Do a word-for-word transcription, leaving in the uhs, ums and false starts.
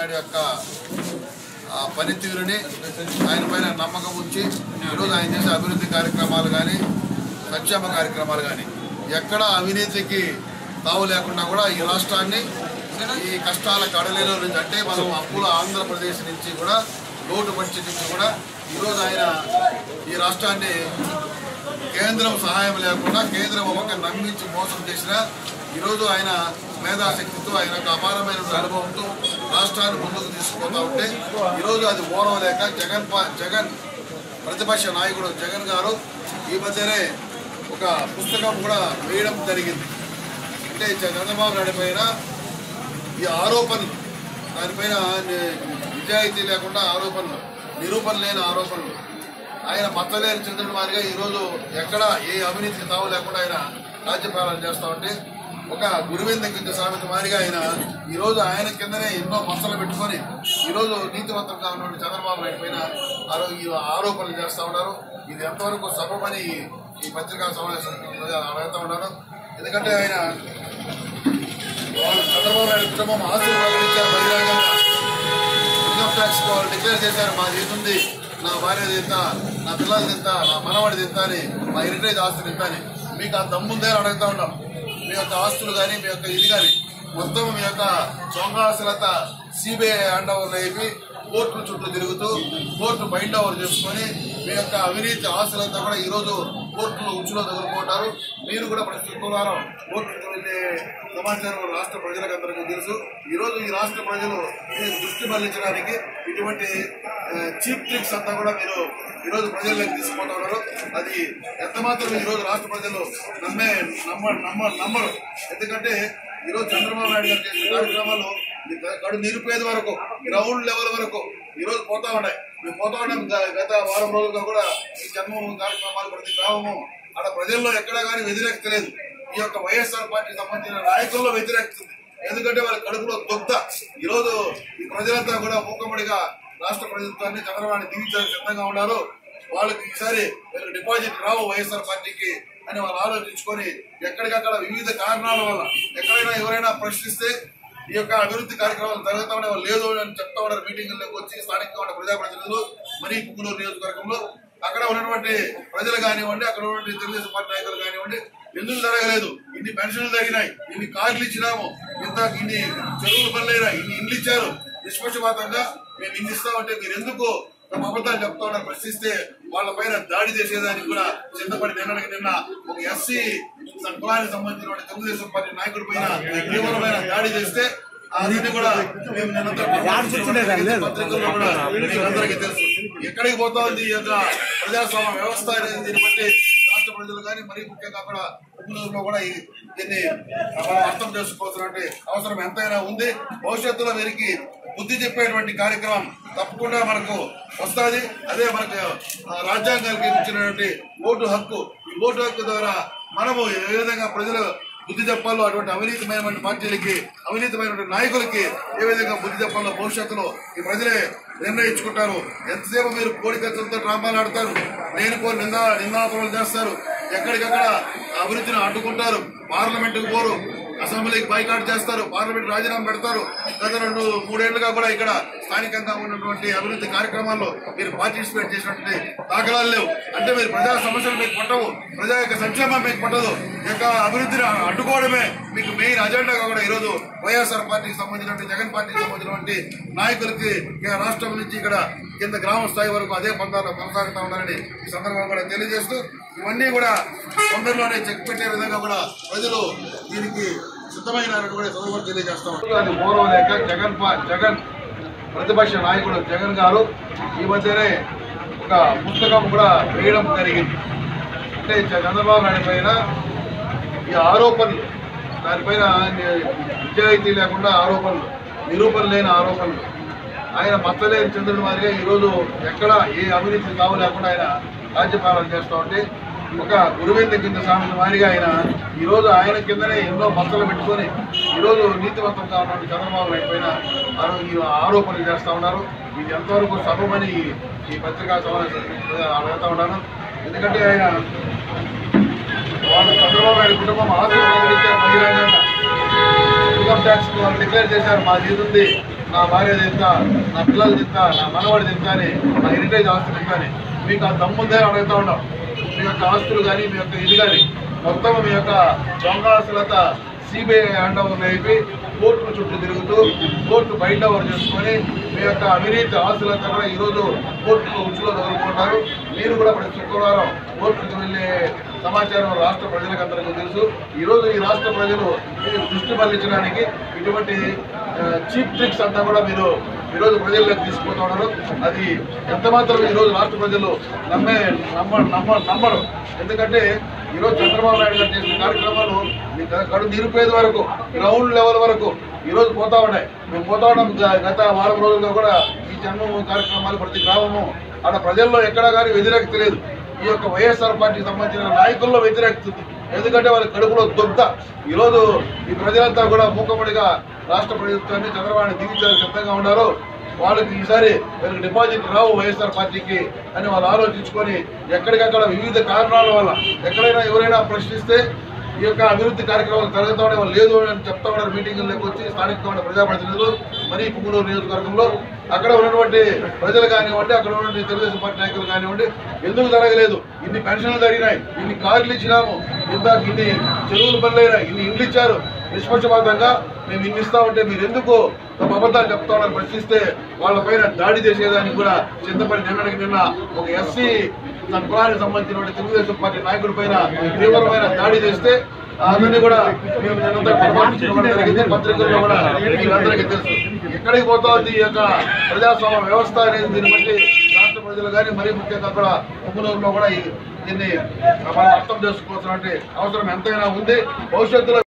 నాయుడు యొక్క పనితీరుని ఆయన పైన నమ్మకం ఉంచి ఈరోజు ఆయన చేసే అభివృద్ధి కార్యక్రమాలు కానీ సంక్షేమ కార్యక్రమాలు కానీ ఎక్కడ అవినీతికి తావు లేకుండా కూడా ఈ రాష్ట్రాన్ని ఈ కష్టాల కడలేలో నుంచి అంటే మనం అప్పుల ఆంధ్రప్రదేశ్ నుంచి కూడా లోటు బడ్జెట్ నుంచి కూడా ఈరోజు ఆయన ఈ రాష్ట్రాన్ని కేంద్రం సహాయం లేకుండా కేంద్రం ఒక నమ్మించి మోసం చేసిన ఈరోజు ఆయన మేధాశక్తితో ఆయన అపారమైన అనుభవంతో రాష్ట్రాన్ని ముందుకు తీసుకుపోతూ ఉంటే ఈరోజు అది ఓరవలేక జగన్ జగన్ ప్రతిపక్ష నాయకుడు జగన్ గారు ఈ మధ్యనే ఒక పుస్తకం కూడా వేయడం జరిగింది. అంటే చంద్రబాబు నాయుడు పైన ఈ ఆరోపణలు దానిపైన నిజాయితీ లేకుండా ఆరోపణలు నిరూపణ లేని ఆరోపణలు ఆయన మచ్చలేని చంద్రుడి వారిగా ఈరోజు ఎక్కడ ఏ అవినీతికి తావు లేకుండా ఆయన రాజ్యపాలన చేస్తూ ఉంటే ఒక గురువింద కింద సామెత మారిగా ఆయన ఈరోజు ఆయన కిందనే ఎన్నో మచ్చలు పెట్టుకొని ఈరోజు నీతివంతంగా ఉన్న చంద్రబాబు నాయుడు పైన ఆరోపణలు చేస్తూ ఉన్నారు. ఇది ఎంతవరకు సబబని ఈ పత్రికా సమావేశం అడుగుతూ ఉన్నారు. ఎందుకంటే ఆయన చంద్రబాబు నాయుడు కుటుంబం ఆస్తులు ప్రకటించారు, బహిరంగంగా ఇన్కమ్ ట్యాక్స్ వాళ్ళు డిక్లేర్ చేశారు. మాది ఇది నా భార్య తింత, నా పిల్లలు తింత, నా మనవాడి తింత అని, మా హెరిటేజ్ ఆస్తులు తింత అని మీకు ఆ దమ్ముందే అడుగుతా ఉన్నాం. మీ యొక్క ఆస్తులు కానీ మీ యొక్క ఇది కానీ మొత్తం మీ యొక్క సొంగాస్తులంతా సిబిఐ హ్యాండ్ ఓవర్ అయిపోయి కోర్టుల చుట్టూ తిరుగుతూ కోర్టు బైండ్ ఓవర్ చేసుకొని మీ యొక్క అవినీతి ఆస్తులంతా కూడా ఈరోజు కోర్టులో ఉచ్చులో ఎదుర్కొంటారు. మీరు కూడా ప్రతి శుక్రవారం కోర్టుకు వెళ్లే సమాచారం రాష్ట్ర ప్రజలకు అందరికీ తెలుసు. ఈరోజు ఈ రాష్ట్ర ప్రజలు దృష్టి మళ్లించడానికి ఇటువంటి చీప్ ట్రిక్స్ అంతా కూడా మీరు ఈరోజు ప్రజల్లోకి తీసుకుపోతా ఉన్నారు. అది ఎంత మాత్రం ఈరోజు రాష్ట్ర ప్రజలు నమ్మే నమ్మ నమ్మ నమ్మరు. ఎందుకంటే ఈరోజు చంద్రబాబు నాయుడు గారు చేసిన కార్యక్రమాలు కడు నిరుపేద వరకు గ్రౌండ్ లెవెల్ వరకు ఈరోజు పోతా ఉన్నాయి. మేము పోతా ఉన్నాం గత వారం రోజులుగా కూడా ఈ జన్మభూమి కార్యక్రమాలు ప్రతి గ్రామము అక్కడ ప్రజల్లో ఎక్కడా కానీ వ్యతిరేకత లేదు. ఈ యొక్క వైఎస్ఆర్ పార్టీకి సంబంధించిన నాయకుల్లో వ్యతిరేకత ఉంది. ఎందుకంటే వాళ్ళ కడుపులో దుగ్ధ ఈరోజు ఈ ప్రజలంతా కూడా మూకమ్మడిగా రాష్ట్ర ప్రభుత్వాన్ని చంద్రబాబు దీవించడానికి సిద్ధంగా ఉన్నారు. వాళ్ళకి ఈసారి డిపాజిట్ రావు వైఎస్ఆర్ పార్టీకి అని వాళ్ళు ఆలోచించుకొని ఎక్కడికక్కడ వివిధ కారణాల వల్ల ఎక్కడైనా ఎవరైనా ప్రశ్నిస్తే ఈ యొక్క అభివృద్ధి కార్యక్రమాలు జరుగుతా ఉండే వాళ్ళు లేదు అని చెప్తా ఉన్నారు. మీటింగుల్లోకి వచ్చి స్థానికంగా ఉన్న ప్రజాప్రతినిధులు మరీ పుంగనూరు నియోజకవర్గంలో అక్కడ ఉన్నటువంటి ప్రజలు కానివ్వండి, అక్కడ ఉన్నటువంటి తెలుగుదేశం పార్టీ నాయకులు కానివ్వండి, ఎందుకు జరగలేదు, ఇన్ని పెన్షన్లు జరిగినాయి, ఇన్ని కార్డులు ఇచ్చినాము, ఇంత ఇన్ని చెరువులు పనులైనా, ఇన్ని ఇండ్లు ఇచ్చారు, నిష్పక్షపాతంగా మేము ఇన్ని ఇస్తామంటే మీరు ఎందుకు తమ అబద్ధాలు చెప్తా ఉన్నారు ప్రశ్నిస్తే వాళ్ళ పైన దాడి చేసేదానికి కూడా సిద్ధపడి నిన్నటికి నిన్న ఒక ఎస్సీ కులానికి సంబంధించిన తెలుగుదేశం పార్టీ నాయకుడి పైన తీవ్రమైన దాడి చేస్తే అది కూడా మేము పత్రికల్లో కూడా అందరికీ తెలుసు. ఎక్కడికి పోతా ఉంది ఈ యొక్క ప్రజాస్వామ్య వ్యవస్థ అనేది దీన్ని బట్టి రాష్ట్ర ప్రజలు కానీ మరీ ముఖ్యంగా కూడా పుంగనూరులో కూడా దీన్ని మనం అర్థం చేసుకోవాల్సినటువంటి అవసరం ఎంతైనా ఉంది. భవిష్యత్తులో వీరికి బుద్ధి చెప్పేటువంటి కార్యక్రమం తప్పకుండా మనకు వస్తుంది. అదే మనకు రాజ్యాంగానికి ఇచ్చినటువంటి ఓటు హక్కు. ఈ ఓటు హక్కు ద్వారా మనము ఏ విధంగా ప్రజలు బుద్ధి చెప్పాలో అటువంటి అవినీతిమైనటువంటి పార్టీలకి అవినీతిమైనటువంటి నాయకులకి ఏ విధంగా బుద్ధి చెప్పాలో భవిష్యత్తులో ఈ ప్రజలే నిర్ణయించుకుంటారు. ఎంతసేపు మీరు కోడి కత్తులతో డ్రామాలు ఆడతారు, లేని కోరి నిందా నిందాపనలు చేస్తారు, ఎక్కడికక్కడ అభివృద్ధిని అడ్డుకుంటారు, పార్లమెంటుకు పోరు, అసెంబ్లీకి బైకాట్ చేస్తారు, పార్లమెంట్ రాజీనామా పెడతారు. గత రెండు మూడేళ్లుగా కూడా ఇక్కడ స్థానికంగా ఉన్నటువంటి అభివృద్ధి కార్యక్రమాల్లో మీరు పార్టిసిపేట్ చేసినటువంటి దాఖలాలు లేవు. అంటే మీరు ప్రజా సమస్యలు మీకు పట్టవు, ప్రజా యొక్క సంక్షేమం మీకు పట్టదు, ఈ యొక్క అభివృద్ధిని అడ్డుకోవడమే మీకు మెయిన్ అజెండాగా కూడా ఈరోజు వైఎస్ఆర్ పార్టీకి సంబంధించినటువంటి జగన్ పార్టీకి సంబంధించినటువంటి నాయకులకి రాష్ట్రం నుంచి ఇక్కడ కింద గ్రామ స్థాయి వరకు అదే పంతాలు కొనసాగుతూ ఉన్నారని ఈ సందర్భంగా కూడా తెలియజేస్తూ ఇవన్నీ కూడా తొందరలోనే చెక్ పెట్టే విధంగా కూడా ప్రజలు దీనికి సిద్ధమైనారని కూడా సందర్భంగా తెలియజేస్తా ఉంటారు. అది మూడవలేక జగన్ జగన్ ప్రతిపక్ష నాయకుడు జగన్ గారు ఈ మధ్యనే ఒక పుస్తకం కూడా వేయడం జరిగింది. అంటే చంద్రబాబు నాయుడు పైన ఈ ఆరోపణలు దానిపైన నిజాయితీ లేకుండా ఆరోపణలు నిరూపణ లేని ఆరోపణలు ఆయన మచ్చలేని చంద్రుడి వారిగా ఈరోజు ఎక్కడ ఏ అవినీతికి తావు లేకుండా ఆయన రాజ్యపాలన చేస్తూ ఉంటే ఒక గురువింద కింద సామెత మారిగా ఆయన ఈరోజు ఆయన కిందనే ఎన్నో మచ్చలు పెట్టుకొని ఈరోజు నీతివంతంగా ఉన్నటువంటి చంద్రబాబు నాయుడు పైన ఆరోపణలు చేస్తూ ఉన్నారు. ఇది ఎంతవరకు సబబని ఈ పత్రికా సమావేశం అడుగుతూ ఉన్నాను. ఎందుకంటే ఆయన వాళ్ళు చంద్రబాబు నాయుడు కుటుంబం ఆస్తులు ప్రకటించారు, బహిరంగంగా ఇన్కమ్ ట్యాక్స్ వాళ్ళు డిక్లేర్ చేశారు. మాది ఇది నా భార్య ఇంత, నా పిల్లలు ఇంత, నా మనవాడిది ఇంత అని, నా హెరిటేజ్ ఆస్తులు ఇంత అని మీకు ఆ దమ్ముందే అడుగుతూ ఉన్నాం. మీ యొక్క ఆస్తులు కానీ మీ యొక్క ఇది కానీ మొత్తం మీ యొక్క దొంగ ఆస్తులంతా సిబిఐ హ్యాండ్ ఓవర్ అయిపోయి కోర్టు చుట్టూ తిరుగుతూ కోర్టు బయట ఓవర్ చేసుకొని మీ యొక్క అవినీతి ఆస్తులంతా కూడా ఈరోజు కోర్టులో ఉచ్చులో తగులుకుంటారు. మీరు కూడా ప్రతి శుక్రవారం కోర్టుకు వెళ్ళే సమాచారం రాష్ట్ర ప్రజలకు అందరికీ తెలుసు. ఈరోజు ఈ రాష్ట్ర ప్రజలు దృష్టి మళ్లించడానికి ఇటువంటి చీప్ ట్రిక్స్ అంతా కూడా మీరు ఈరోజు ప్రజల్లోకి తీసుకుపోతున్నారు. అది ఎంత మాత్రం ఈరోజు రాష్ట్ర ప్రజలు నమ్మే నమ్మ నమ్మ నమ్మరు. ఎందుకంటే ఈరోజు చంద్రబాబు నాయుడు గారు చేసిన కార్యక్రమాలు కడు నిరుపేద వరకు గ్రౌండ్ లెవెల్ వరకు ఈరోజు పోతా ఉన్నాయి. మేము పోతా ఉన్నాం. గత వారం రోజులుగా కూడా ఈ జన్మభూమి కార్యక్రమాలు ప్రతి గ్రామము ఆడ ప్రజల్లో ఎక్కడా కానీ వ్యతిరేకత లేదు. ఈ యొక్క వైఎస్ఆర్ పార్టీకి సంబంధించిన నాయకుల్లో వ్యతిరేకత ఉంది. ఎందుకంటే వాళ్ళ కడుపులో దొద్ద. ఈరోజు ఈ ప్రజలంతా కూడా మూకమ్మడిగా రాష్ట్ర ప్రభుత్వాన్ని చంద్రబాబు దిగించాలని సిద్ధంగా ఉన్నారు. వాళ్ళకి ఈసారి వీళ్ళకి డిపాజిట్ రావు వైఎస్ఆర్ పార్టీకి అని వాళ్ళు ఆలోచించుకొని ఎక్కడికక్కడ వివిధ కారణాల వల్ల ఎక్కడైనా ఎవరైనా ప్రశ్నిస్తే ఈ యొక్క అభివృద్ధి కార్యక్రమాలు జరుగుతూ ఉండే వాళ్ళు లేదు అని చెప్తా ఉన్నారు. మీటింగుల్లోకి వచ్చి స్థానికంగా ఉన్న ప్రజాప్రతినిధులు మరి పుంగనూరు నియోజకవర్గంలో అక్కడ ఉన్నటువంటి ప్రజలు కానివ్వండి, అక్కడ ఉన్నటువంటి తెలుగుదేశం పార్టీ నాయకులు కానివ్వండి, ఎందుకు జరగలేదు? ఇన్ని పెన్షన్లు జరిగినాయి, ఇన్ని కార్లు ఇచ్చినాము, ఇంత ఇన్ని చెరువులు పనులైనాయి, ఇన్ని ఇండ్లు ఇచ్చారు, నిష్పక్షపాతంగా మేము ఇన్ని ఇస్తామంటే మీరు ఎందుకు అబద్ధాలు చెప్తా ఉన్నారు ప్రశ్నిస్తే వాళ్ళ పైన దాడి చేసేదానికి కూడా చింతపడి నిన్నటికి నిన్న ఒక ఎస్సీ తన కులానికి సంబంధించిన తెలుగుదేశం పార్టీ నాయకుడి పైన తీవ్రమైన దాడి చేస్తే అతన్ని కూడా మేము నిన్నంతా పరామర్శించడం జరిగింది. పత్రికల్లో కూడా మీరందరికీ తెలుసు. ఎక్కడికి పోతుంది ఈ యొక్క ప్రజాస్వామ్య వ్యవస్థ అనేది దీన్ని బట్టి రాష్ట్ర ప్రజలు కానీ మరీ ముఖ్యంగా కూడా పుంగనూరులో కూడా దీన్ని మనం అర్థం చేసుకోవాల్సిన అవసరం ఎంతైనా ఉంది. భవిష్యత్తులో